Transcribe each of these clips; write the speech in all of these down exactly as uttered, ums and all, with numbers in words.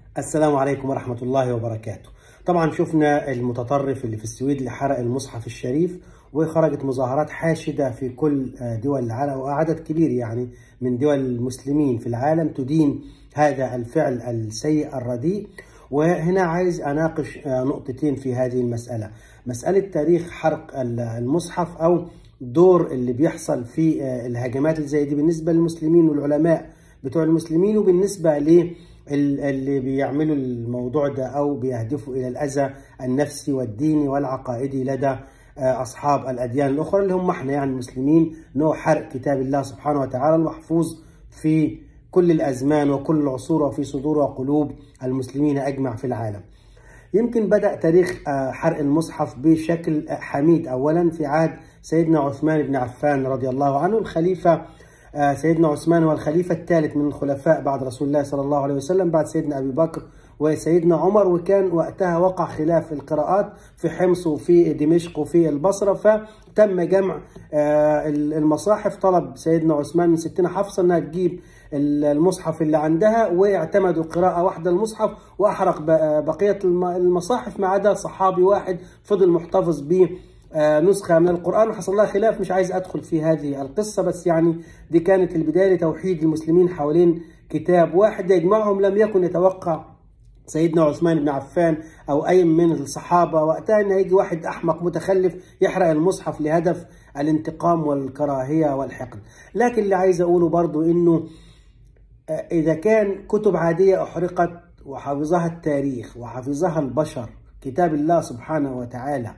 السلام عليكم ورحمة الله وبركاته. طبعا شفنا المتطرف اللي في السويد اللي حرق المصحف الشريف، وخرجت مظاهرات حاشدة في كل دول العالم وعدد كبير يعني من دول المسلمين في العالم تدين هذا الفعل السيء الرديء. وهنا عايز أناقش نقطتين في هذه المسألة، مسألة تاريخ حرق المصحف أو دور اللي بيحصل في الهجمات اللي زي دي بالنسبة للمسلمين والعلماء بتوع المسلمين، وبالنسبة ل اللي بيعملوا الموضوع ده أو بيهدفوا إلى الأذى النفسي والديني والعقائدي لدى أصحاب الأديان الأخرى اللي هم احنا يعني المسلمين، نوع حرق كتاب الله سبحانه وتعالى المحفوظ في كل الأزمان وكل العصور وفي صدور وقلوب المسلمين أجمع في العالم. يمكن بدأ تاريخ حرق المصحف بشكل حميد أولا في عهد سيدنا عثمان بن عفان رضي الله عنه الخليفة. سيدنا عثمان هو الخليفة الثالث من الخلفاء بعد رسول الله صلى الله عليه وسلم بعد سيدنا أبي بكر وسيدنا عمر، وكان وقتها وقع خلاف القراءات في حمص وفي دمشق وفي البصرة، فتم جمع المصاحف. طلب سيدنا عثمان من ستنا حفصة أنها تجيب المصحف اللي عندها، واعتمدوا قراءة واحدة المصحف وأحرق بقية المصاحف ما عدا صحابي واحد فضل محتفظ به نسخة من القرآن وحصل لها خلاف. مش عايز أدخل في هذه القصة، بس يعني دي كانت البداية لتوحيد المسلمين حوالين كتاب واحد يجمعهم. لم يكن يتوقع سيدنا عثمان بن عفان أو أي من الصحابة وقتها أن يجي واحد أحمق متخلف يحرق المصحف لهدف الانتقام والكراهية والحقد. لكن اللي عايز أقوله برضو إنه إذا كان كتب عادية أحرقت وحفظها التاريخ وحفظها البشر، كتاب الله سبحانه وتعالى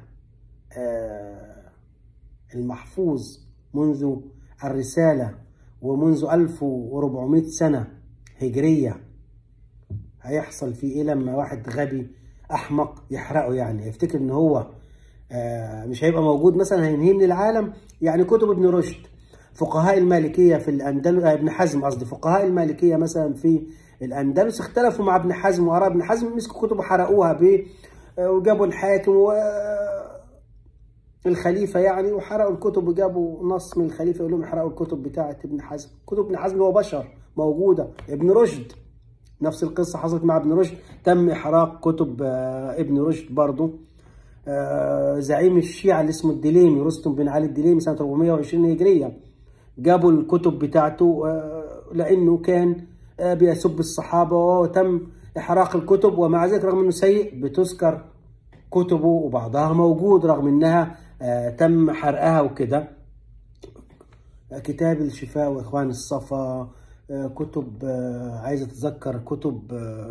المحفوظ منذ الرسالة ومنذ ألف وأربعمائة سنة هجرية، هيحصل فيه إيه لما واحد غبي أحمق يحرقه؟ يعني يفتكر إن هو مش هيبقى موجود مثلا، هينهي من العالم. يعني كتب ابن رشد، فقهاء المالكية في الأندلس، ابن حزم قصدي، فقهاء المالكية مثلا في الأندلس اختلفوا مع ابن حزم وآراء ابن حزم، مسكوا كتب حرقوها ب وجابوا الحاكم و الخليفة يعني وحرقوا الكتب وجابوا نص من الخليفة يقول لهم احرقوا الكتب بتاعة ابن حزم. كتب ابن حزم هو بشر موجودة. ابن رشد نفس القصة حصلت مع ابن رشد، تم إحراق كتب ابن رشد برضو. زعيم الشيعة اللي اسمه الدليمي رستم بن علي الدليمي سنة أربعمائة وعشرين هجرية، جابوا الكتب بتاعته لأنه كان بيسب الصحابة وتم إحراق الكتب، ومع ذلك رغم أنه سيء بتذكر كتبه وبعضها موجود رغم أنها تم حرقها وكده. كتاب الشفاء وإخوان الصفا، كتب عايز أتذكر كتب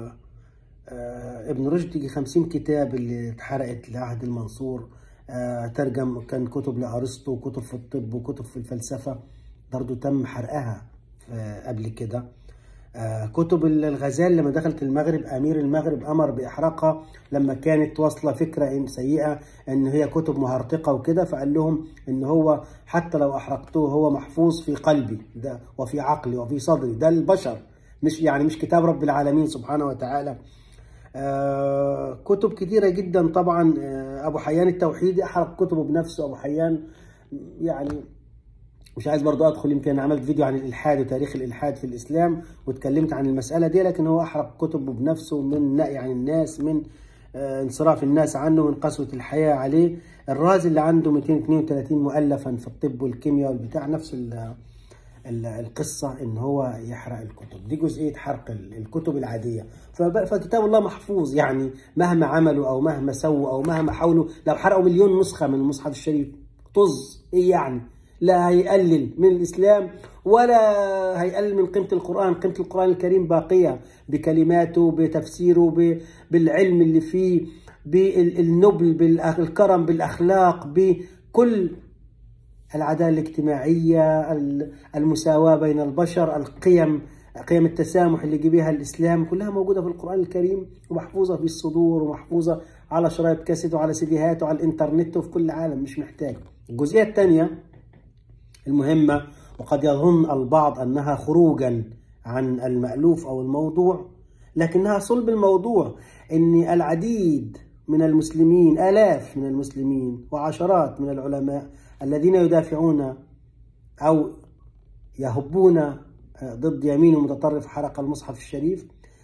ابن رشد يجي خمسين كتاب اللي اتحرقت لعهد المنصور، ترجم كان كتب لأرسطو وكتب في الطب وكتب في الفلسفة برضو تم حرقها قبل كده. كتب الغزال لما دخلت المغرب أمير المغرب أمر بإحراقها لما كانت واصلة فكرة سيئة إن هي كتب مهرطقة وكده، فقال لهم إن هو حتى لو أحرقتوه هو محفوظ في قلبي ده وفي عقلي وفي صدري، ده البشر مش يعني مش كتاب رب العالمين سبحانه وتعالى. آه كتب كثيرة جدا طبعا. آه أبو حيان التوحيدي أحرق كتبه بنفسه. أبو حيان يعني مش عايز برضو أدخل، يمكن أنا عملت فيديو عن الإلحاد وتاريخ الإلحاد في الإسلام واتكلمت عن المسألة دي، لكن هو أحرق كتبه بنفسه من نأي عن الناس، من آه انصراف الناس عنه، من قسوة الحياة عليه. الرازي اللي عنده مئتين واثنين وثلاثين مؤلفا في الطب والكيمياء والبتاع نفس القصة إن هو يحرق الكتب دي، جزئية حرق الكتب العادية. فكتاب الله محفوظ، يعني مهما عملوا أو مهما سووا أو مهما حاولوا، لو حرقوا مليون نسخة من المصحف الشريف طز إيه يعني؟ لا هيقلل من الإسلام ولا هيقلل من قيمة القرآن. قيمة القرآن الكريم باقية بكلماته بتفسيره بالعلم اللي فيه بالنبل بالكرم بالأخلاق بكل العدالة الاجتماعية، المساواة بين البشر، القيم، قيم التسامح اللي جه الإسلام كلها موجودة في القرآن الكريم ومحفوظة في الصدور ومحفوظة على شرايط كاسيت وعلى سيديهات وعلى الإنترنت وفي كل العالم، مش محتاج. الجزئية الثانية المهمة، وقد يظن البعض أنها خروجا عن المألوف أو الموضوع، لكنها صلب الموضوع، أن العديد من المسلمين، آلاف من المسلمين وعشرات من العلماء الذين يدافعون أو يهبون ضد يمين متطرف حرق المصحف الشريف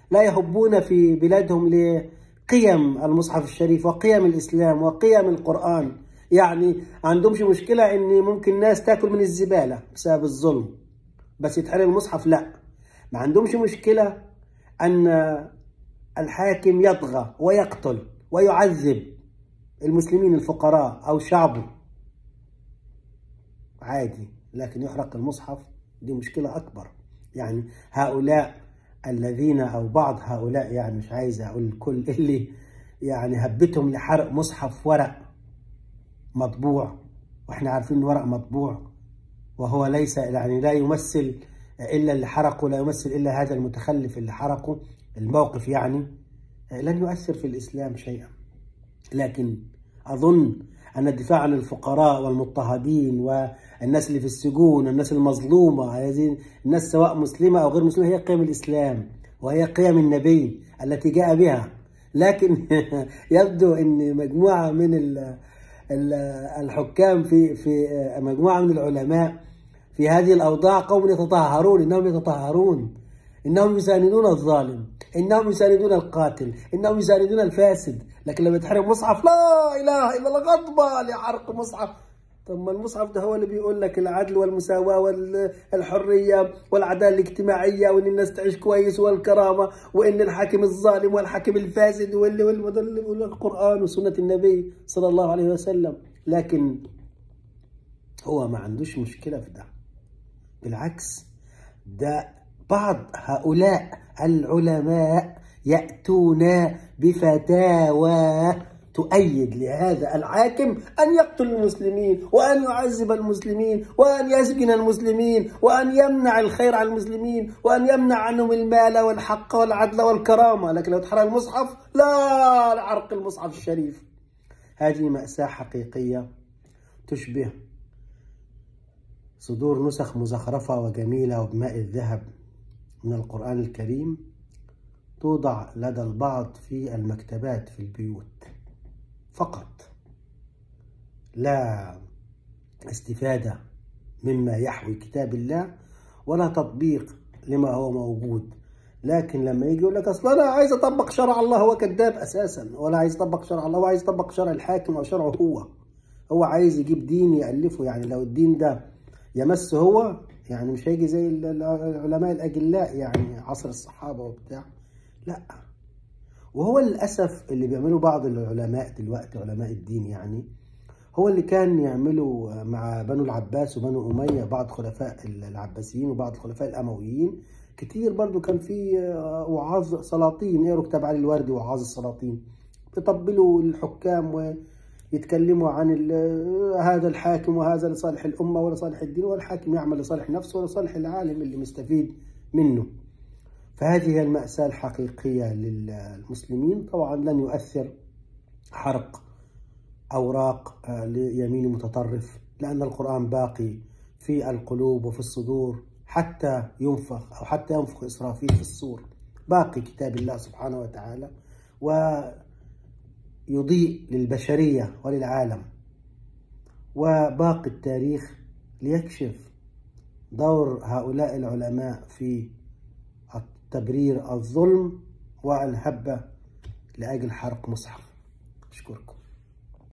لا يهبون في بلادهم لقيم المصحف الشريف وقيم الإسلام وقيم القرآن. يعني عندهمش مشكلة إن ممكن ناس تاكل من الزبالة بسبب الظلم، بس يتحرم المصحف لا. ما عندهمش مشكلة أن الحاكم يطغى ويقتل ويعذب المسلمين الفقراء أو شعبه، عادي، لكن يحرق المصحف دي مشكلة أكبر. يعني هؤلاء الذين أو بعض هؤلاء، يعني مش عايز أقول الكل، اللي يعني هبتهم لحرق مصحف ورق مطبوع، وإحنا عارفين ورق مطبوع وهو ليس يعني لا يمثل إلا اللي حرقه، لا يمثل إلا هذا المتخلف اللي حرقه الموقف، يعني لن يؤثر في الإسلام شيئا. لكن أظن أن الدفاع عن الفقراء والمضطهدين والناس اللي في السجون والناس المظلومة، هذه الناس سواء مسلمة أو غير مسلمة، هي قيم الإسلام وهي قيم النبي التي جاء بها. لكن يبدو أن مجموعة من الحكام في في مجموعة من العلماء في هذه الأوضاع قوم يتطهرون، إنهم يتطهرون، إنهم يساندون الظالم، إنهم يساندون القاتل، إنهم يساندون الفاسد. لكن لما يتحرم مصحف لا إله إلا الله غضبة لحرق مصحف. طب ما المصحف ده هو اللي بيقول لك العدل والمساواة والحرية والعدالة الاجتماعية، وإن الناس تعيش كويس والكرامة، وإن الحاكم الظالم والحاكم الفاسد واللي واللي بيقول القرآن وسنة النبي صلى الله عليه وسلم. لكن هو ما عندوش مشكلة في ده، بالعكس، ده بعض هؤلاء العلماء يأتون بفتاوى تؤيد لهذا الحاكم أن يقتل المسلمين وأن يعذب المسلمين وأن يسجن المسلمين وأن يمنع الخير عن المسلمين وأن يمنع عنهم المال والحق والعدل والكرامة. لكن لو اتحرق المصحف لا، لعرق المصحف الشريف. هذه مأساة حقيقية تشبه صدور نسخ مزخرفة وجميلة وبماء الذهب من القرآن الكريم توضع لدى البعض في المكتبات في البيوت فقط، لا استفادة مما يحوي كتاب الله ولا تطبيق لما هو موجود. لكن لما يجي يقول لك أصلا أنا عايز أطبق شرع الله، هو كذاب أساسا، ولا عايز يطبق شرع الله، هو عايز يطبق شرع الحاكم أو شرعه هو. هو عايز يجيب دين يألفه. يعني لو الدين ده يمس هو، يعني مش هيجي زي العلماء الأجلاء يعني عصر الصحابة وبتاع، لا. وهو للأسف اللي بيعملوا بعض العلماء دلوقتي، علماء الدين يعني، هو اللي كان يعملوا مع بنو العباس وبنو أمية، بعض خلفاء العباسيين وبعض الخلفاء الأمويين كتير برضو كان في وعاظ سلاطين. يقروا كتاب علي الوردي وعاظ السلاطين، يطبلوا الحكام ويتكلموا عن هذا الحاكم وهذا لصالح الأمة ولصالح الدين، والحاكم يعمل لصالح نفسه ولصالح العالم اللي مستفيد منه. فهذه هي المأساة الحقيقية للمسلمين. طبعا لن يؤثر حرق أوراق ليمين متطرف، لأن القرآن باقي في القلوب وفي الصدور حتى ينفخ أو حتى ينفخ إسرافيل في الصور. باقي كتاب الله سبحانه وتعالى ويضيء للبشرية وللعالم، وباقي التاريخ ليكشف دور هؤلاء العلماء في تبرير الظلم والهبة لأجل حرق مصحف. أشكركم.